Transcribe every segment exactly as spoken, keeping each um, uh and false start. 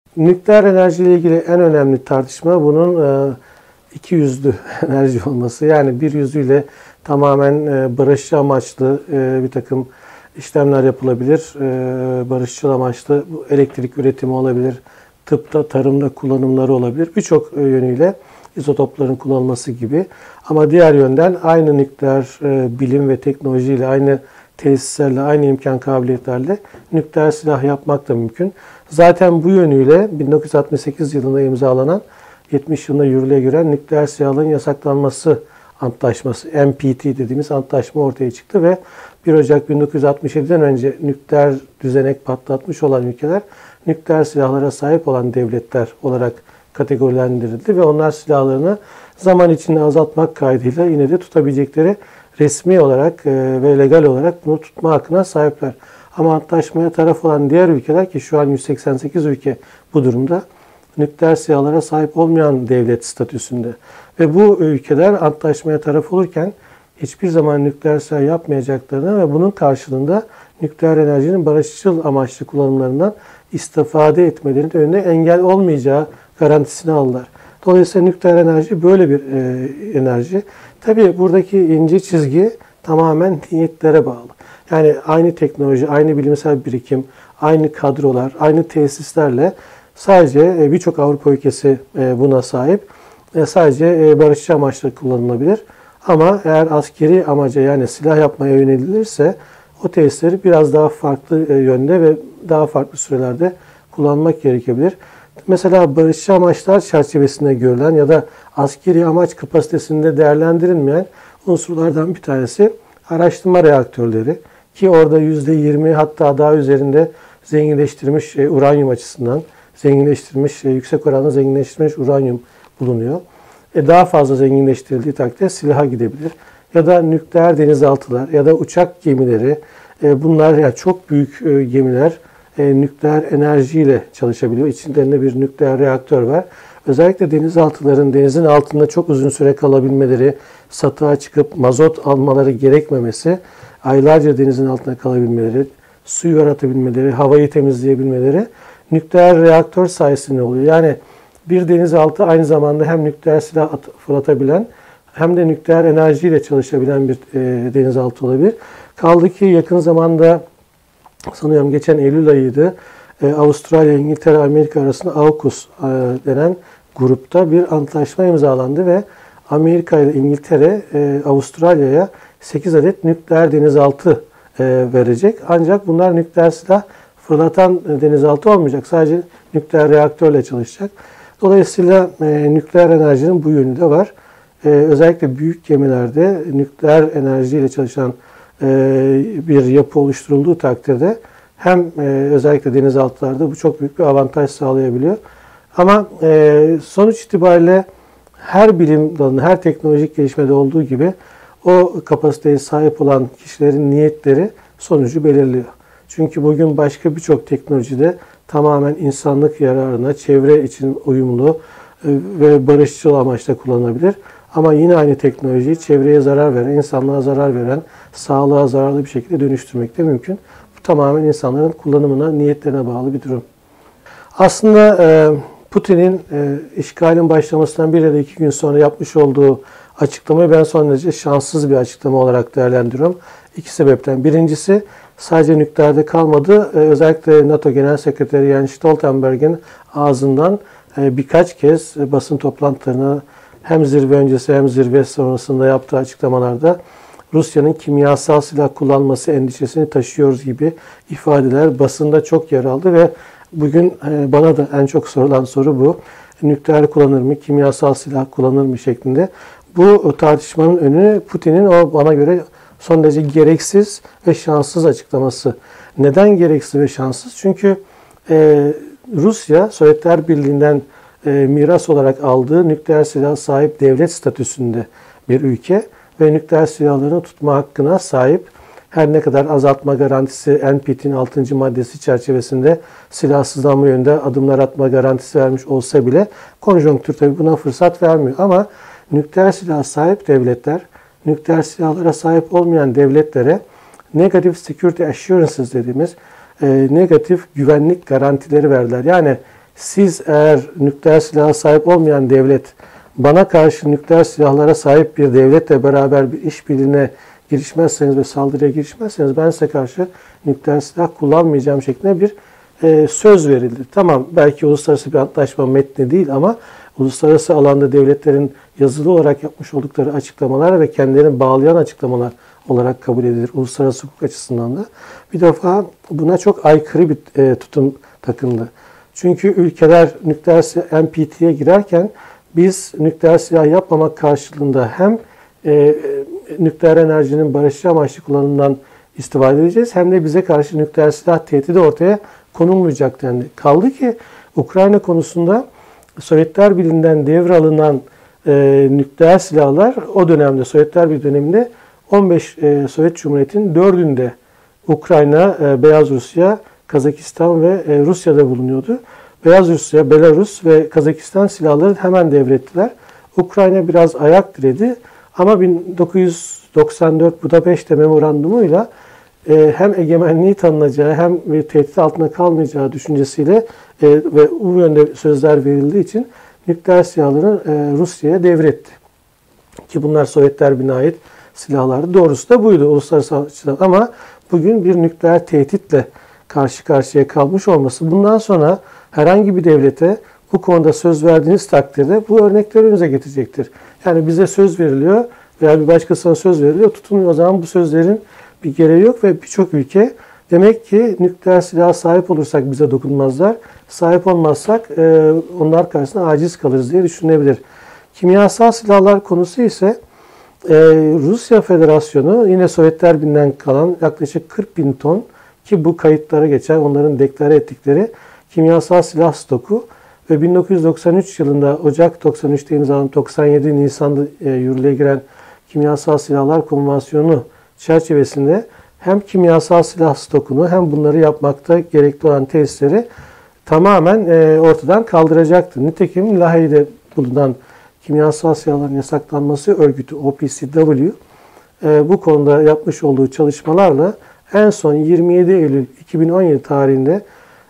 Nükleer enerji ile ilgili en önemli tartışma bunun e, iki yüzlü enerji olması. Yani bir yüzüyle tamamen e, barışçı amaçlı e, bir takım işlemler yapılabilir. E, barışçıl amaçlı elektrik üretimi olabilir. Tıpta, tarımda kullanımları olabilir. Birçok e, yönüyle izotopların kullanılması gibi. Ama diğer yönden aynı nükleer e, bilim ve teknolojiyle, aynı tesislerle, aynı imkan kabiliyetlerle nükleer silah yapmak da mümkün. Zaten bu yönüyle bin dokuz yüz altmış sekiz yılında imzalanan, yetmiş yılında yürürlüğe giren nükleer silahların yasaklanması antlaşması, N P T dediğimiz antlaşma ortaya çıktı ve bir Ocak bin dokuz yüz altmış yedi'den önce nükleer düzenek patlatmış olan ülkeler, nükleer silahlara sahip olan devletler olarak kategorilendirildi ve onlar silahlarını zaman içinde azaltmak kaydıyla yine de tutabilecekleri resmi olarak ve legal olarak bunu tutma hakkına sahipler. Ama antlaşmaya taraf olan diğer ülkeler, ki şu an yüz seksen sekiz ülke bu durumda, nükleer silahlara sahip olmayan devlet statüsünde. Ve bu ülkeler antlaşmaya taraf olurken hiçbir zaman nükleer silah yapmayacaklarını ve bunun karşılığında nükleer enerjinin barışçıl amaçlı kullanımlarından istifade etmelerinin önüne engel olmayacağı garantisini aldılar. Dolayısıyla nükleer enerji böyle bir e, enerji. Tabii buradaki ince çizgi tamamen niyetlere bağlı. Yani aynı teknoloji, aynı bilimsel birikim, aynı kadrolar, aynı tesislerle sadece birçok Avrupa ülkesi buna sahip. Sadece barışçı amaçla kullanılabilir. Ama eğer askeri amaca, yani silah yapmaya yönelilirse o tesisleri biraz daha farklı yönde ve daha farklı sürelerde kullanmak gerekebilir. Mesela barışçı amaçlar çerçevesinde görülen ya da askeri amaç kapasitesinde değerlendirilmeyen unsurlardan bir tanesi araştırma reaktörleri. Ki orada yüzde yirmi hatta daha üzerinde zenginleştirilmiş uranyum açısından, zenginleştirilmiş, yüksek oranda zenginleştirilmiş uranyum bulunuyor. E daha fazla zenginleştirildiği takdirde silaha gidebilir. Ya da nükleer denizaltılar ya da uçak gemileri, e bunlar yani çok büyük e, gemiler e, nükleer enerjiyle çalışabiliyor. İçlerinde bir nükleer reaktör var. Özellikle denizaltıların denizin altında çok uzun süre kalabilmeleri, satığa çıkıp mazot almaları gerekmemesi, aylarca denizin altında kalabilmeleri, suyu yaratabilmeleri, havayı temizleyebilmeleri nükleer reaktör sayesinde oluyor. Yani bir denizaltı aynı zamanda hem nükleer silah fırlatabilen hem de nükleer enerjiyle çalışabilen bir e, denizaltı olabilir. Kaldı ki yakın zamanda, sanıyorum geçen Eylül ayıydı, e, Avustralya, İngiltere, Amerika arasında AUKUS e, denen grupta bir antlaşma imzalandı ve Amerika ile İngiltere e, Avustralya'ya sekiz adet nükleer denizaltı e, verecek. Ancak bunlar nükleer silah fırlatan denizaltı olmayacak. Sadece nükleer reaktörle çalışacak. Dolayısıyla e, nükleer enerjinin bu yönü de var. E, özellikle büyük gemilerde nükleer enerjiyle çalışan e, bir yapı oluşturulduğu takdirde hem e, özellikle denizaltılarda bu çok büyük bir avantaj sağlayabiliyor. Ama e, sonuç itibariyle her bilim dalında, her teknolojik gelişmede olduğu gibi o kapasiteye sahip olan kişilerin niyetleri sonucu belirliyor. Çünkü bugün başka birçok teknolojide tamamen insanlık yararına, çevre için uyumlu ve barışçıl amaçla kullanılabilir. Ama yine aynı teknolojiyi çevreye zarar veren, insanlığa zarar veren, sağlığa zararlı bir şekilde dönüştürmek de mümkün. Bu tamamen insanların kullanımına, niyetlerine bağlı bir durum. Aslında Putin'in işgalin başlamasından bir ya da iki gün sonra yapmış olduğu açıklamayı ben son derece şanssız bir açıklama olarak değerlendiriyorum. İki sebepten. Birincisi, sadece nükleerde kalmadı. Özellikle NATO Genel Sekreteri Jens Stoltenberg'in ağzından birkaç kez basın toplantılarına hem zirve öncesi hem zirve sonrasında yaptığı açıklamalarda Rusya'nın kimyasal silah kullanması endişesini taşıyoruz gibi ifadeler basında çok yer aldı ve bugün bana da en çok sorulan soru bu. Nükleer kullanır mı, kimyasal silah kullanır mı şeklinde. Bu tartışmanın önü Putin'in o bana göre son derece gereksiz ve şanssız açıklaması. Neden gereksiz ve şanssız? Çünkü e, Rusya, Sovyetler Birliği'nden e, miras olarak aldığı nükleer silah sahip devlet statüsünde bir ülke ve nükleer silahlarını tutma hakkına sahip. Her ne kadar azaltma garantisi N P T'nin altıncı maddesi çerçevesinde silahsızlanma yönünde adımlar atma garantisi vermiş olsa bile konjonktür tabii buna fırsat vermiyor. Ama nükleer silah sahip devletler, nükleer silahlara sahip olmayan devletlere negatif security assurances dediğimiz e, negatif güvenlik garantileri verdiler. Yani siz eğer nükleer silaha sahip olmayan devlet, bana karşı nükleer silahlara sahip bir devletle beraber bir işbirliğine girişmezseniz ve saldırıya girişmezseniz ben size karşı nükleer silah kullanmayacağım şeklinde bir e, söz verildi. Tamam, belki uluslararası bir antlaşma metni değil ama uluslararası alanda devletlerin yazılı olarak yapmış oldukları açıklamalar ve kendilerini bağlayan açıklamalar olarak kabul edilir uluslararası hukuk açısından da. Bir defa buna çok aykırı bir e, tutum takındı. Çünkü ülkeler nükleer N P T'ye girerken biz nükleer silah yapmamak karşılığında hem e, nükleer enerjinin barışçı amaçlı kullanımından istifade edeceğiz hem de bize karşı nükleer silah tehdidi ortaya konulmayacak dendi. Kaldı ki Ukrayna konusunda Sovyetler Birliği'nden devralınan e, nükleer silahlar o dönemde Sovyetler Birliği döneminde on beş e, Sovyet Cumhuriyeti'nin dördünde Ukrayna, e, Beyaz Rusya, Kazakistan ve e, Rusya'da bulunuyordu. Beyaz Rusya, Belarus ve Kazakistan silahları hemen devrettiler. Ukrayna biraz ayak diredi ama bin dokuz yüz doksan dört Budapeşte Memorandumuyla e, hem egemenliği tanınacağı hem bir tehdit altında kalmayacağı düşüncesiyle e, ve bu yönde sözler verildiği için nükleer silahlarını e, Rusya'ya devretti. Ki bunlar Sovyetler Birliği'ne ait silahlardı. Doğrusu da buydu uluslararası açıdan. Ama bugün bir nükleer tehditle karşı karşıya kalmış olması bundan sonra herhangi bir devlete bu konuda söz verdiğiniz takdirde bu örnekleri önünüze getirecektir. Yani bize söz veriliyor veya bir başkasına söz veriliyor. Tutunuyor, o zaman bu sözlerin bir gereği yok ve birçok ülke demek ki nükleer silaha sahip olursak bize dokunmazlar. Sahip olmazsak e, onlar karşısında aciz kalırız diye düşünebilir. Kimyasal silahlar konusu ise e, Rusya Federasyonu yine Sovyetler Birliği'nden kalan yaklaşık kırk bin ton ki bu kayıtlara geçen onların deklare ettikleri kimyasal silah stoku ve bin dokuz yüz doksan üç yılında Ocak doksan üçte imzalanıp doksan yedi Nisan'da e, yürürlüğe giren Kimyasal Silahlar Konvansiyonu çerçevesinde hem kimyasal silah stokunu hem bunları yapmakta gerekli olan tesisleri tamamen e, ortadan kaldıracaktır. Nitekim Lahey'de bulunan Kimyasal Silahların Yasaklanması Örgütü O P C W e, bu konuda yapmış olduğu çalışmalarla en son yirmi yedi Eylül iki bin on yedi tarihinde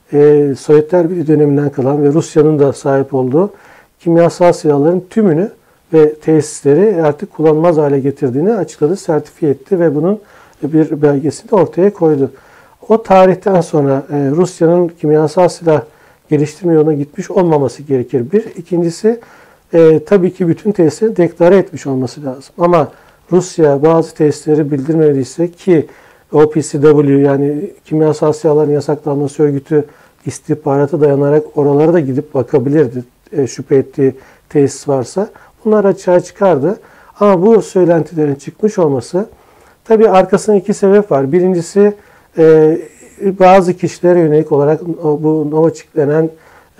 e, Sovyetler Birliği döneminden kalan ve Rusya'nın da sahip olduğu kimyasal silahların tümünü ve tesisleri artık kullanılmaz hale getirdiğini açıkladı, sertifiye etti ve bunun bir belgesini de ortaya koydu. O tarihten sonra e, Rusya'nın kimyasal silah geliştirme yoluna gitmiş olmaması gerekir. Bir. İkincisi e, tabii ki bütün tesisleri deklare etmiş olması lazım. Ama Rusya bazı tesisleri bildirmediyse ki O P C W yani Kimyasal Silahların Yasaklanması Örgütü istihbarata dayanarak oralara da gidip bakabilirdi e, şüphe ettiği tesis varsa. Bunlar açığa çıkardı. Ama bu söylentilerin çıkmış olması tabii arkasında iki sebep var. Birincisi e, bazı kişilere yönelik olarak bu Novichok denen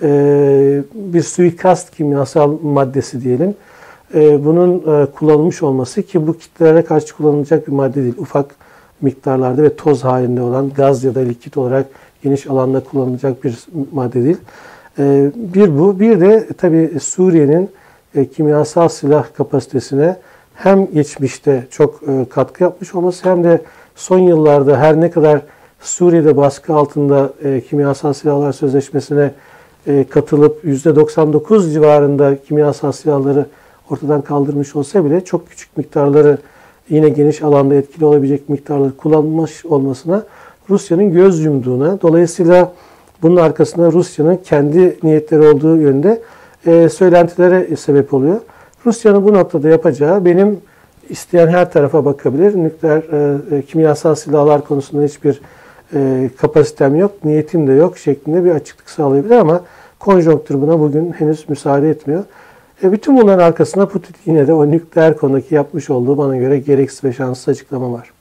e, bir suikast kimyasal maddesi diyelim. E, bunun e, kullanılmış olması ki bu kitlelere karşı kullanılacak bir madde değil. Ufak miktarlarda ve toz halinde olan gaz ya da likit olarak geniş alanda kullanılacak bir madde değil. E, bir bu. Bir de tabii Suriye'nin e, kimyasal silah kapasitesine hem geçmişte çok e, katkı yapmış olması hem de son yıllarda her ne kadar Suriye'de baskı altında e, kimyasal silahlar sözleşmesine e, katılıp yüzde doksan dokuz civarında kimyasal silahları ortadan kaldırmış olsa bile çok küçük miktarları yine geniş alanda etkili olabilecek miktarları kullanmış olmasına Rusya'nın göz yumduğuna, dolayısıyla bunun arkasında Rusya'nın kendi niyetleri olduğu yönde e, söylentilere sebep oluyor. Rusya'nın bu noktada yapacağı benim isteyen her tarafa bakabilir. Nükleer e, kimyasal silahlar konusunda hiçbir e, kapasitem yok, niyetim de yok şeklinde bir açıklık sağlayabilir ama konjonktür buna bugün henüz müsaade etmiyor. E, bütün bunların arkasında Putin yine de o nükleer konudaki yapmış olduğu bana göre gereksiz ve şanssız açıklama var.